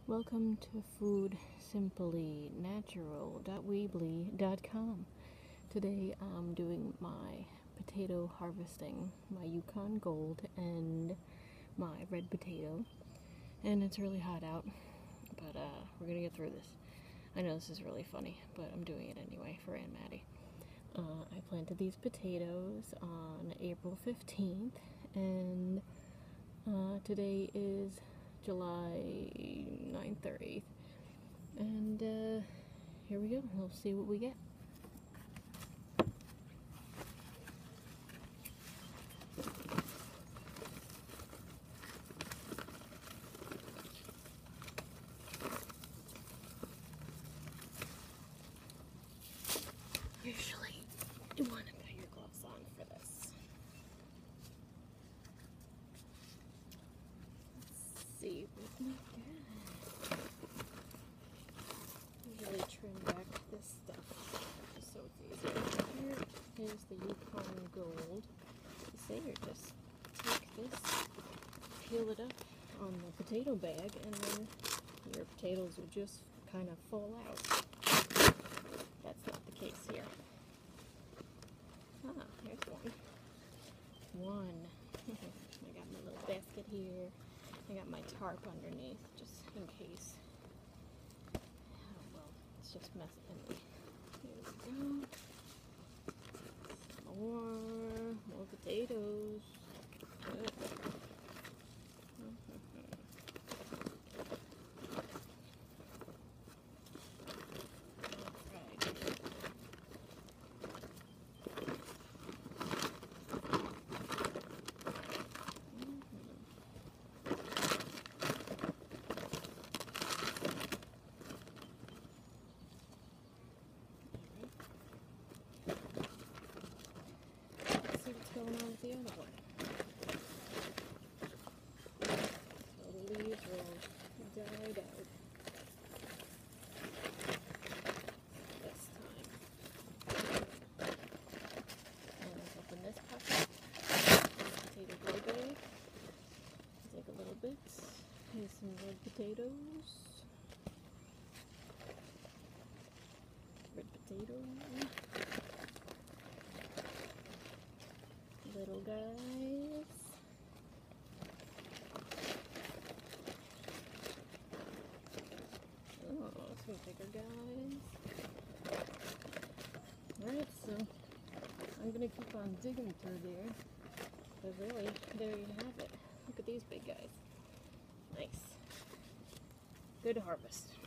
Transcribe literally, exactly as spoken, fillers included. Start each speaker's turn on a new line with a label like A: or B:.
A: Welcome to food simply natural dot weebly dot com. Today I'm doing my potato harvesting, my Yukon Gold and my red potato. And it's really hot out, but uh, we're gonna get through this. I know this is really funny, but I'm doing it anyway for Aunt Maddie. Uh, I planted these potatoes on April fifteenth, and uh, today is July ninth or eighth, and uh, here we go. We'll see what we get. Usually you want to put your gloves on for this. Let's see what we get. Usually trim back this stuff just so it's easier. Here is the Yukon Gold. You say you just take this, peel it up on the potato bag, and then your potatoes will just kind of fall out. That's not the case here. Ah, here's one. One. I got my little basket here. I got my tarp underneath, just in case. Oh, well, it's just messy. Here we go. Some more. More potatoes. Good. Going on with the other one. So the leaves will die out this time. And let's open this pocket. Potato grow bag. Take a little bit. Here's some red potatoes. Red potato. Little guys. Oh, some bigger guys. Alright, so I'm gonna keep on digging through there. But really, there you have it. Look at these big guys. Nice. Good harvest.